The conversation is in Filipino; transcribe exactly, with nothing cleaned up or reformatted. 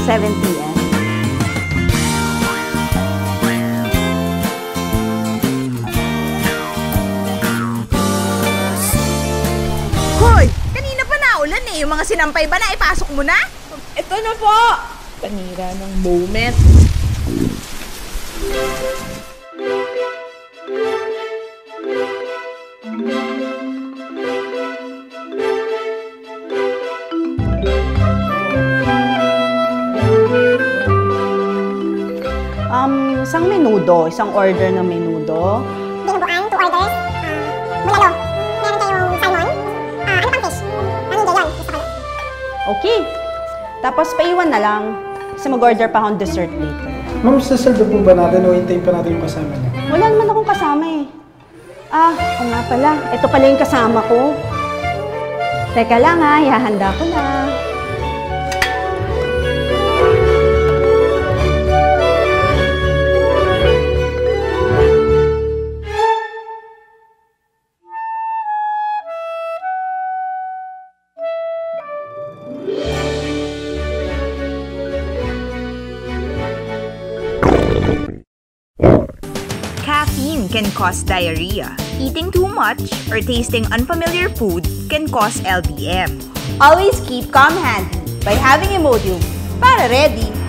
seven p m Hoy! Kanina pa naulan eh. Yung mga sinampay ba na ipasok mo na? Ito na po! Panira ng moment. Um, isang menudo, isang order na menudo. Dinuguan, two orders. Uh, bulalo. Meron kayong salmon. Uh, ano pang fish? Ano yun? Gusto ko na. Okay. Tapos paiwan na lang. Kasi mag-order pa akong dessert later. Ma'am, sasaldo po ba natin o hintayin pa natin yung kasama niya? Wala naman akong kasama eh. Ah, o nga pala. Ito pala yung kasama ko. Teka lang ha, ihahanda ko na. Caffeine can cause diarrhea. Eating too much or tasting unfamiliar food can cause L B M. Always keep calm handy by having Imodium para ready